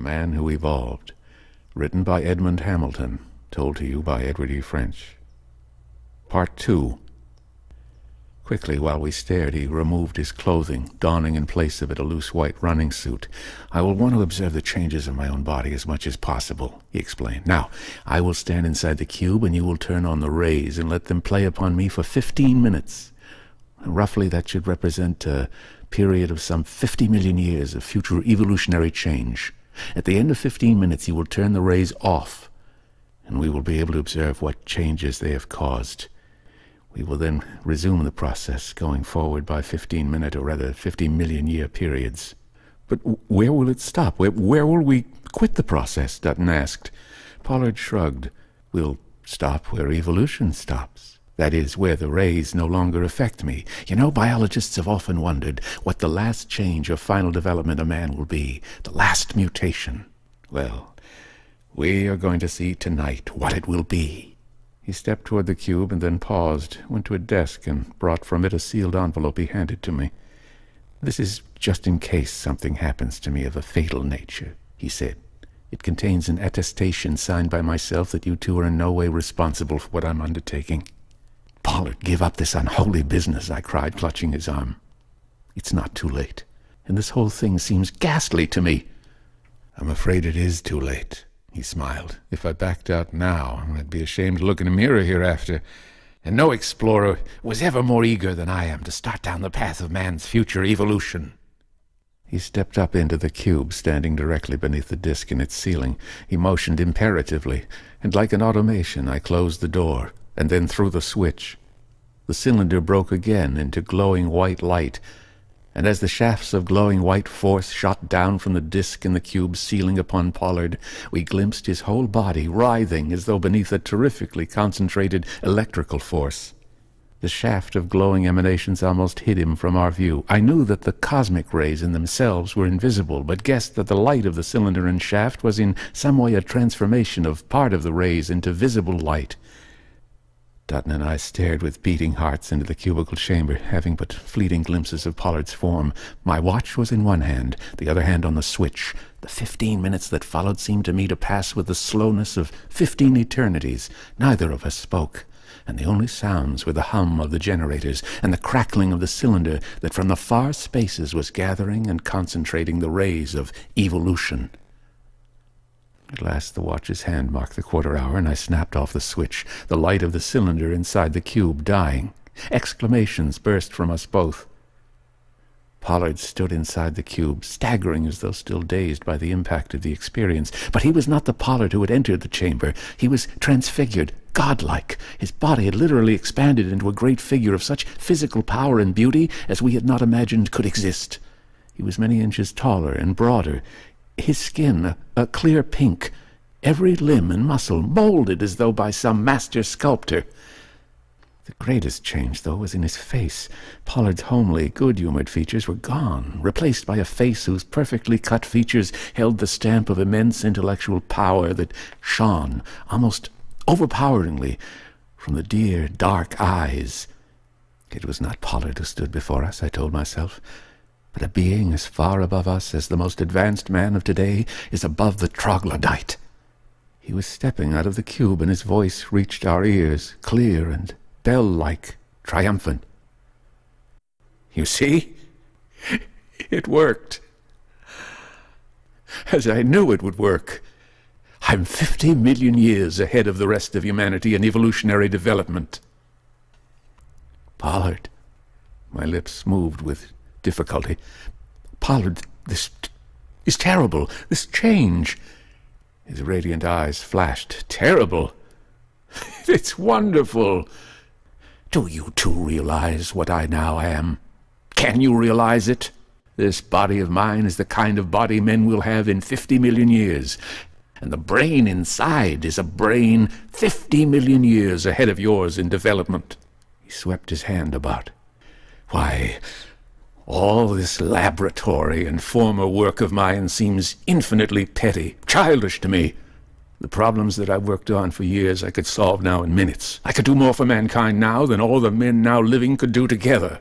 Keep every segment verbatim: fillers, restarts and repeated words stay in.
Man Who Evolved. Written by Edmund Hamilton. Told to you by Edward E. French. Part two. Quickly, while we stared, he removed his clothing, donning in place of it a loose white running suit. "I will want to observe the changes of my own body as much as possible," he explained. "Now, I will stand inside the cube, and you will turn on the rays and let them play upon me for fifteen minutes. Roughly, that should represent a period of some fifty million years of future evolutionary change. At the end of fifteen minutes, you will turn the rays off, and we will be able to observe what changes they have caused. We will then resume the process, going forward by fifteen-minute, or rather fifty-million-year periods." "But where will it stop? Where, where will we quit the process?" Dutton asked. Pollard shrugged. "We'll stop where evolution stops. That is, where the rays no longer affect me. You know, biologists have often wondered what the last change or final development of man will be, the last mutation. Well, we are going to see tonight what it will be." He stepped toward the cube and then paused, went to a desk, and brought from it a sealed envelope he handed to me. "This is just in case something happens to me of a fatal nature," he said. "It contains an attestation signed by myself that you two are in no way responsible for what I'm undertaking." "Pollard, give up this unholy business," I cried, clutching his arm. "It's not too late, and this whole thing seems ghastly to me." "I'm afraid it is too late," he smiled. "If I backed out now, I'd be ashamed to look in a mirror hereafter. And no explorer was ever more eager than I am to start down the path of man's future evolution." He stepped up into the cube, standing directly beneath the disk in its ceiling. He motioned imperatively, and like an automation, I closed the door, and then threw the switch. The cylinder broke again into glowing white light, and as the shafts of glowing white force shot down from the disk in the cube's ceiling upon Pollard, we glimpsed his whole body writhing as though beneath a terrifically concentrated electrical force. The shaft of glowing emanations almost hid him from our view. I knew that the cosmic rays in themselves were invisible, but guessed that the light of the cylinder and shaft was in some way a transformation of part of the rays into visible light. Dutton and I stared with beating hearts into the cubicle chamber, having but fleeting glimpses of Pollard's form. My watch was in one hand, the other hand on the switch. The fifteen minutes that followed seemed to me to pass with the slowness of fifteen eternities. Neither of us spoke, and the only sounds were the hum of the generators and the crackling of the cylinder that from the far spaces was gathering and concentrating the rays of evolution. At last the watch's hand marked the quarter hour, and I snapped off the switch, the light of the cylinder inside the cube dying. Exclamations burst from us both. Pollard stood inside the cube, staggering as though still dazed by the impact of the experience. But he was not the Pollard who had entered the chamber. He was transfigured, godlike. His body had literally expanded into a great figure of such physical power and beauty as we had not imagined could exist. He was many inches taller and broader, his skin a, a clear pink, every limb and muscle molded as though by some master sculptor. The greatest change, though, was in his face. Pollard's homely, good-humored features were gone, replaced by a face whose perfectly cut features held the stamp of immense intellectual power that shone, almost overpoweringly, from the dear, dark eyes. It was not Pollard who stood before us, I told myself, but a being as far above us as the most advanced man of today is above the troglodyte. He was stepping out of the cube, and his voice reached our ears, clear and bell-like, triumphant. "You see? It worked. As I knew it would work. I'm fifty million years ahead of the rest of humanity in evolutionary development." "Pollard," my lips moved with difficulty. "Pollard, this is terrible. This change." His radiant eyes flashed. "Terrible? It's wonderful. Do you too realize what I now am? Can you realize it? This body of mine is the kind of body men will have in fifty million years, and the brain inside is a brain fifty million years ahead of yours in development." He swept his hand about. "Why, all this laboratory and former work of mine seems infinitely petty, childish to me. The problems that I've worked on for years I could solve now in minutes. I could do more for mankind now than all the men now living could do together."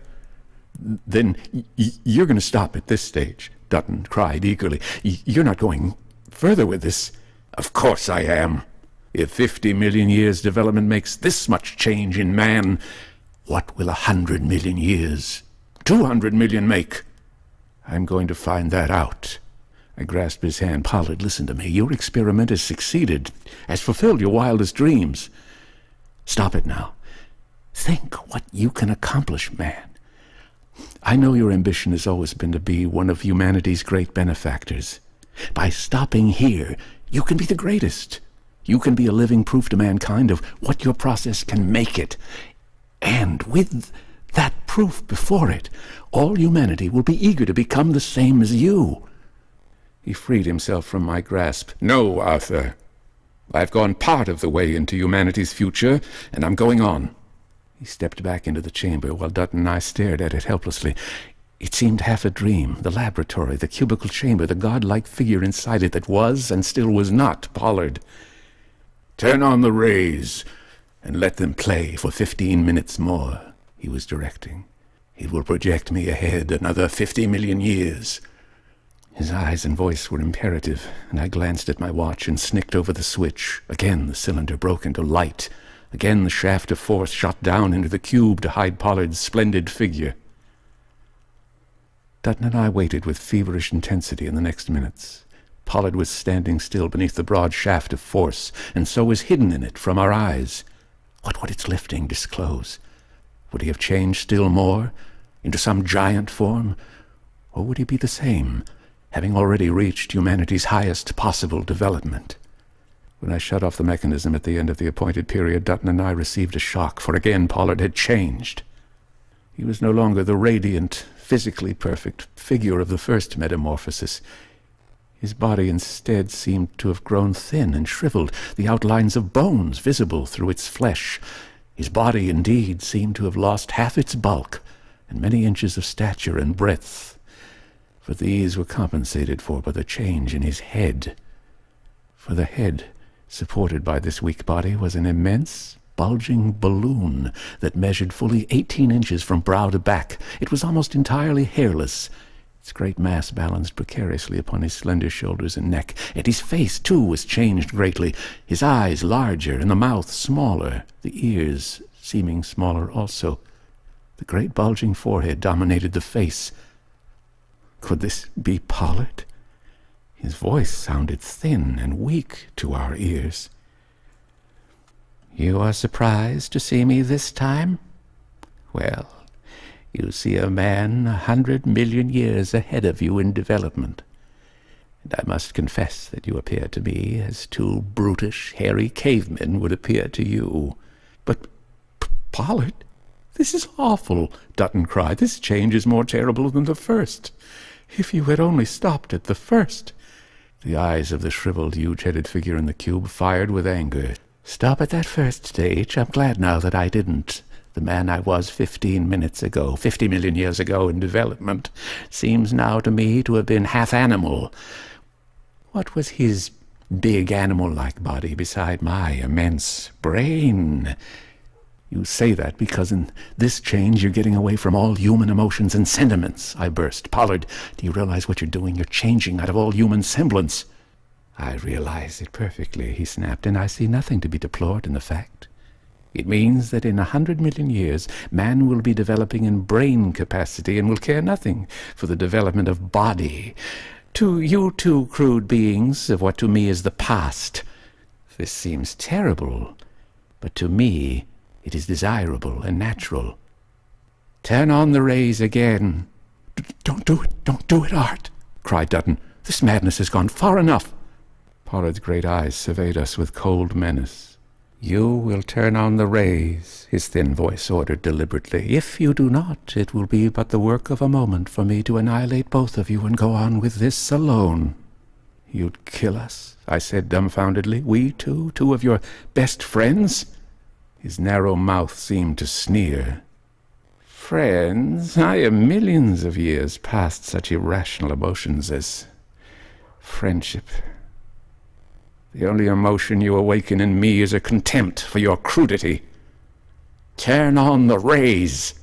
"Then y you're going to stop at this stage," Dutton cried eagerly. "You're not going further with this? Of course I am. If fifty million years development makes this much change in man, what will a hundred million years, two hundred million make? I'm going to find that out. I grasped his hand. Pollard, listen to me. Your experiment has succeeded, has fulfilled your wildest dreams. Stop it now. Think what you can accomplish, man. I know your ambition has always been to be one of humanity's great benefactors. By stopping here, you can be the greatest. You can be a living proof to mankind of what your process can make it. And with that proof before it, all humanity will be eager to become the same as you. He freed himself from my grasp. No, Arthur. I've gone part of the way into humanity's future, and I'm going on. He stepped back into the chamber while Dutton and I stared at it helplessly. It seemed half a dream, the laboratory, the cubicle chamber, the godlike figure inside it that was and still was not Pollard. Turn on the rays and let them play for fifteen minutes more, he was directing. It will project me ahead another fifty million years. His eyes and voice were imperative, and I glanced at my watch and snicked over the switch. Again the cylinder broke into light. Again the shaft of force shot down into the cube to hide Pollard's splendid figure. Dutton and I waited with feverish intensity in the next minutes. Pollard was standing still beneath the broad shaft of force, and so was hidden in it from our eyes. What would its lifting disclose? Would he have changed still more, into some giant form? Or would he be the same, having already reached humanity's highest possible development? When I shut off the mechanism at the end of the appointed period, Dutton and I received a shock, for again Pollard had changed. He was no longer the radiant, physically perfect figure of the first metamorphosis. His body instead seemed to have grown thin and shriveled, the outlines of bones visible through its flesh. His body, indeed, seemed to have lost half its bulk and many inches of stature and breadth, for these were compensated for by the change in his head. For the head, supported by this weak body, was an immense, bulging balloon that measured fully eighteen inches from brow to back. It was almost entirely hairless. Its great mass balanced precariously upon his slender shoulders and neck, and his face, too, was changed greatly, his eyes larger and the mouth smaller, the ears seeming smaller also. The great bulging forehead dominated the face. Could this be Pollard? His voice sounded thin and weak to our ears. "You are surprised to see me this time? Well, you see a man a hundred million years ahead of you in development, and I must confess that you appear to me as two brutish, hairy cavemen would appear to you." "But, P Pollard, this is awful," Dutton cried. "This change is more terrible than the first. If you had only stopped at the first." The eyes of the shriveled, huge-headed figure in the cube fired with anger. "Stop at that first stage? I'm glad now that I didn't. The man I was fifteen minutes ago, fifty million years ago in development, seems now to me to have been half animal. What was his big animal-like body beside my immense brain? You say that because in this change you're getting away from all human emotions and sentiments," I burst. "Pollard, do you realize what you're doing? You're changing out of all human semblance." "I realize it perfectly," he snapped, "and I see nothing to be deplored in the fact. It means that in a hundred million years man will be developing in brain capacity and will care nothing for the development of body. To you two crude beings of what to me is the past, this seems terrible, but to me it is desirable and natural. Turn on the rays again." "Don't do it, don't do it, Art," cried Dutton. "This madness has gone far enough." Pollard's great eyes surveyed us with cold menace. "You will turn on the rays," his thin voice ordered deliberately. "If you do not, it will be but the work of a moment for me to annihilate both of you and go on with this alone." "You'd kill us?" I said dumbfoundedly. "We two, two of your best friends?" His narrow mouth seemed to sneer. "Friends? I am millions of years past such irrational emotions as friendship. The only emotion you awaken in me is a contempt for your crudity. Turn on the rays!"